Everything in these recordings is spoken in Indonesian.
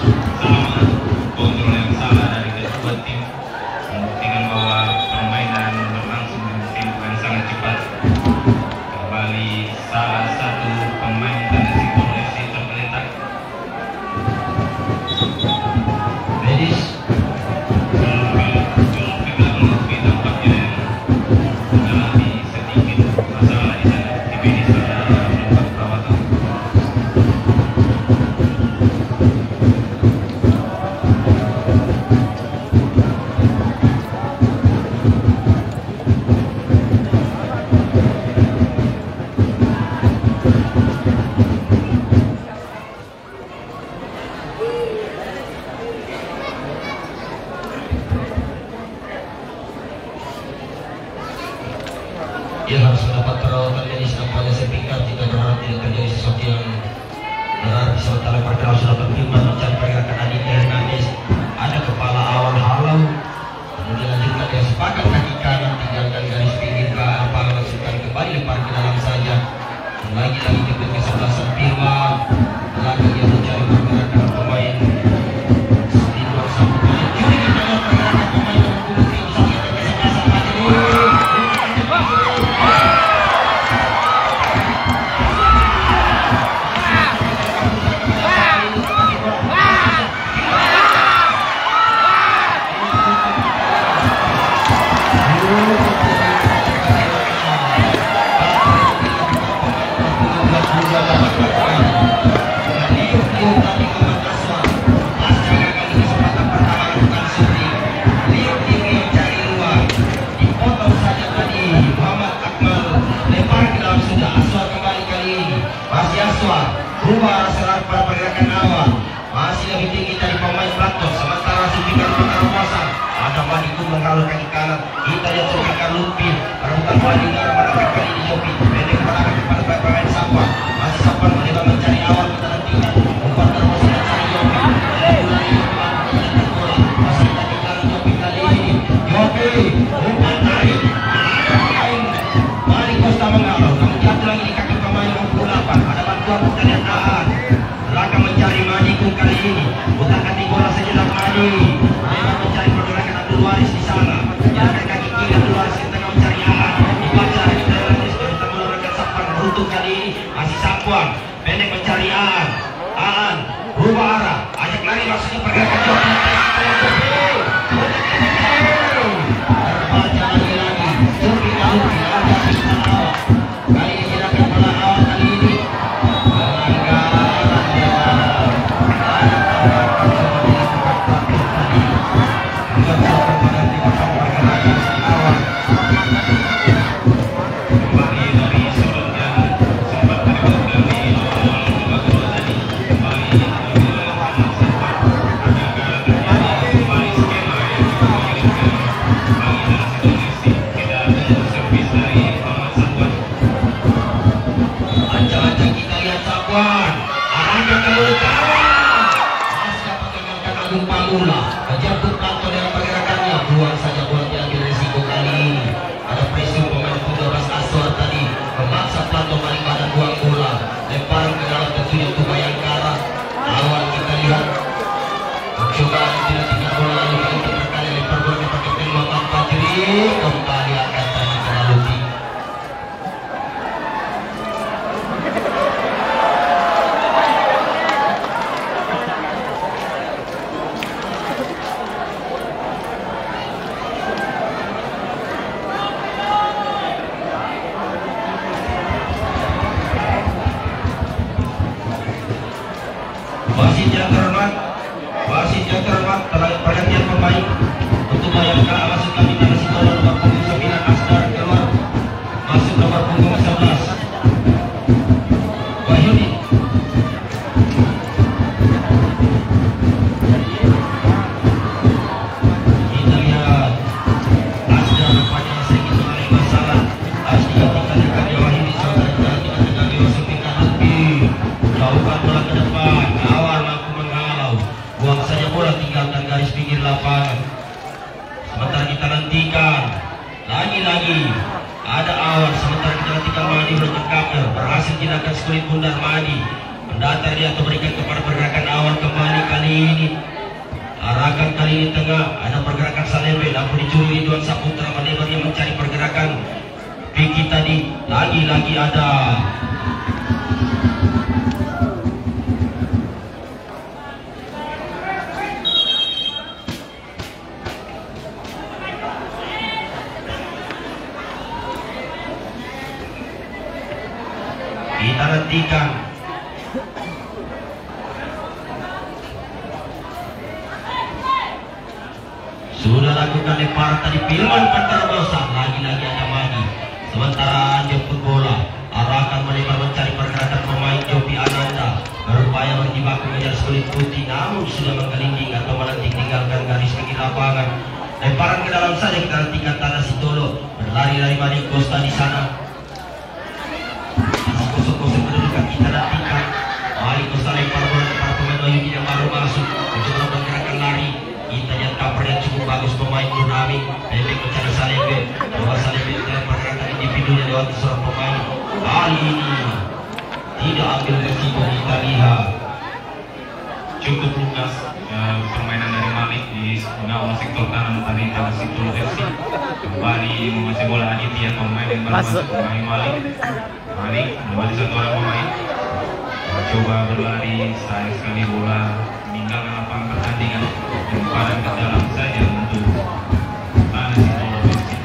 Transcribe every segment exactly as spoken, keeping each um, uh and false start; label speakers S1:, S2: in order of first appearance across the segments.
S1: sama kontrol yang salah dari kedua tim, membuktikan bahwa permainan berlangsung dengan tempo yang sangat cepat. Kembali salah satu pemain dari Sipol F C tergeletak. Ladies,
S2: dia harus mendapat perawatan medis nampaknya setingkat jika berharap tidak terjadi sesuatu yang berarti. Sementara perkara sudah berfirman mencari pergerakan Aditya Hernandez, ada kepala awan halau, kemudian lanjutkan dia sepakat kaki kanan, tinggalkan garis pinggir ke apa langsungkan kembali lempar ke dalam saja. Lagi-lagi jemput kesebelasan Firman, lagi dia mencari pergerakan pemain di luar sambutan. Jadi kita lihat pergerakan pemain yang berkulit usaha kita kesebelasan lagi. Berubah serat pada pergerakan awal, masih lebih tinggi dari pemain Blackton. Sementara suntikan perkara kuasa, ada Madiku mengalir kaki kanan. Kita lihat suntikan Lupin, rebutan Madi darah pada kaki ini Jopi, pendek kepada kepada pemain Sapuan. Masih Sapuan mencoba mencari awal, kita nantikan umpan terus mencari Jopi. Masih kita tinggal Jopi kali ini. Jopi, umpan tarik, ada pemain Madi Costa mengalir. Namun jatuh lagi di kaki pemain enam puluh delapan. Ada bantuan kita lihat Aan. Belakang mencari Madiku kali ini. Bukan kaki bola sejenak Madi. Memang mencari pergerakan Abdul Waris di sana. Jalan kaki kiri Abdul Waris yang tengah mencari Aan. Dibaca di dalam Kristo kita menggunakan Sapuan beruntung kali ini. Masih Sapuan. Pendek mencari Aan. Aan berubah arah. Ajak lari maksudnya pergerakan Jopi. Terbaca lagi-lagi. Jopi tahu tidak ada pilihan awal. Kali ini gerakan bola awal kali ini. Kejatuh Plato dengan pergerakannya, buang saja bola, diambil risiko kali ini. Ada pressure pemain tujuh belas Aswar tadi, memaksa Plato balik pada buang bola, lemparan ke dalam tentunya untuk Bayangkara. Awal kita lihat mencoba tidak tinggal bola lalu untuk berkali lempar bola ke Kapten Muhammad Fajri, kembali akan tadi terlalu tinggi. Wasit yang terhormat, wasit yang terhormat, perhatian pemain untuk Bayangkara masuk kami tanah Sitono nomor punggung sembilan Asdar keluar masuk nomor punggung sebelas Wahyudi. Kita lihat Asdar nampaknya sedikit mengalami masalah. Harus digantikan dengan Wahyudi saudara kita tidak terjadi masuk ke kanan jauhkan bola ke depan. Buang saja bola, tinggalkan garis pinggir lapangan. Sementara kita nantikan lagi-lagi ada awan. Sementara kita nantikan Madi bercekapnya, berhasil tindakan skulit bundar Madi mendatar dia atau berikan kepada pergerakan awan kembali kali ini. Arahkan kali ini tengah, ada pergerakan Salembe, namun dicuri Idwan Saputra melebar yang mencari pergerakan Vicky tadi. Lagi-lagi ada kita nantikan. Sudah lakukan lemparan tadi Firman Pantarobosa. Lagi-lagi ada Magi. Sementara jemput bola, arahkan melebar mencari pergerakan pemain Jopi Ananda. Berupaya menjibaku mengejar kulit putih, namun sudah menggelinding atau menanti tinggalkan garis pinggir lapangan. Lemparan ke dalam saja, kita nantikan Tanah Sitolo. Berlari dari Madi Costa di sana. Masih kosong-kosong kedudukan, kita nantikan Madi Costa lempar bola kepada pemain Wahyudi yang baru masuk untuk melakukan gerakan lari. Kita lihat cover yang cukup bagus pemain Nurami. Pendek mencari Salembe. Coba Salembe dengan pergerakan individunya lewat seorang pemain. Kali ini tidak ambil resiko, kita lihat
S1: Cukup lugas eh, permainan dari Malik di gawang sektor kanan tadi Tanah Sitolo F C. Kembali menguasai bola Aditya, pemain yang baru masuk pemain Malik. Malik kembali satu orang pemain. Coba berlari, sayang sekali bola meninggalkan lapangan pertandingan. Lemparan ke dalam saja untuk Tanah Sitolo F C.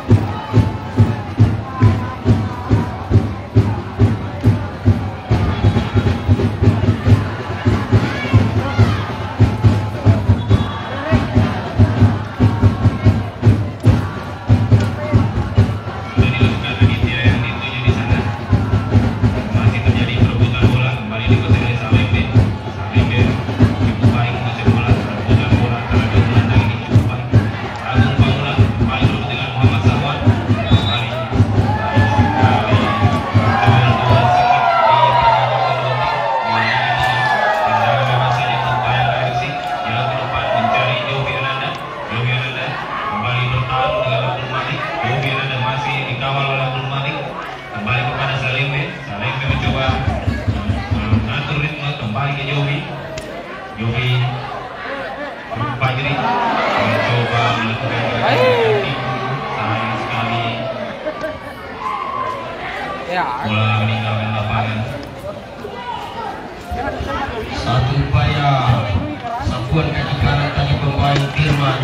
S1: Bola meninggalkan lapangan.
S2: satu upaya sapuan kaki kanan tadi pemain Firman.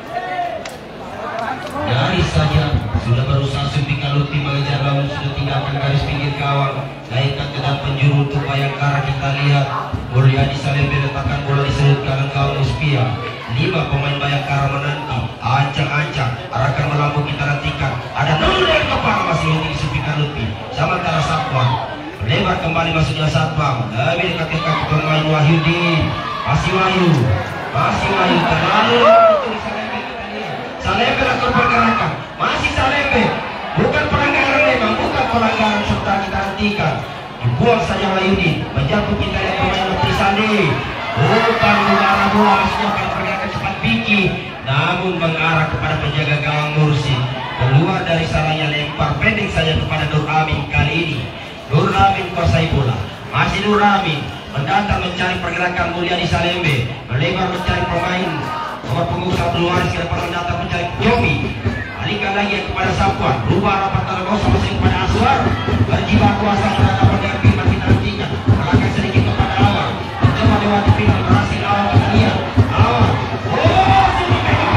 S2: Dari saja sudah berusaha suntikan Lutfi mengejar, namun sudah tinggalkan garis pinggir gawang. Naikkan ke depan penjuru untuk Bayangkara. Kita lihat Mulyadi Salembe letakkan bola di sudut kanan gawang Uspia. Lima pemain Bayangkara menanti, ancang-ancang, arahkan melambung, kita nantikan. Ada Nurul yang kepala masih yang disuntikan Lutfi. Sementara Satwam lebar kembali masuknya Satwam. Lebih dekat ke kaki pemain Wahyudi. Masih Wahyu, masih Wahyu terlalu Salembe lakukan pergerakan, masih Salembe, bukan pelanggaran memang, bukan pelanggaran serta kita hentikan. Dibuang saja Wahyudi, menjatuh kita lihat pemain Lutfi Sandi. Bukan mengarah bola, masuknya pergerakan cepat Vicky, namun mengarah kepada penjaga gawang Mursi. Keluar dari sarangnya, lempar pendek saja kepada Nur Amin. Kali ini Nur Amin kuasai bola, masih Nur Amin mendatang mencari pergerakan Mulyadi Salembe, melebar mencari pemain nomor punggung satu Waris ke depan, mendatang mencari Yomi. Alihkan lagi kepada Sapuan, rubah rapat Taragosa masih kepada Aswar. Berjibaku kuasa berhadapan dengan Firman, kita nantikan. Arahkan sedikit kepada Awal, mencoba lewati Firman, berhasil Awal. Kita lihat Awal, oh sudah pegang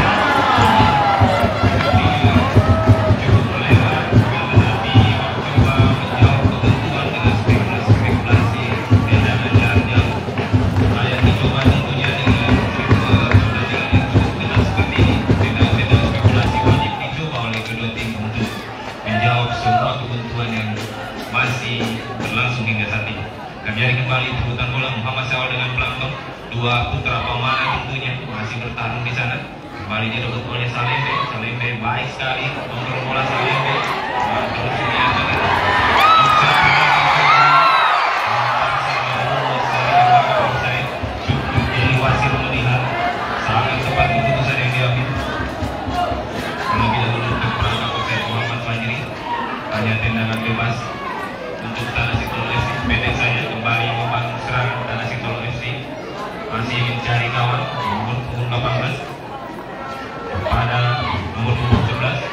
S1: Cukup melebar, tetapi coba menjawab kebutuhan dengan spekulasi beda dan jauh. Saya dicoba tentunya dengan pertandingan yang cukup keras seperti ini. Beda-beda spekulasi wajib dicoba oleh kedua tim untuk menjawab semua kebutuhan yang masih berlangsung hingga saat ini. Kami hari kembali perebutan bola Muhammad Syawal dengan Plankton. Dua putra pemana tentunya masih bertarung di sana. Kembali direbut oleh Salembe. Salembe baik sekali kontrol bola Salembe. Terus ini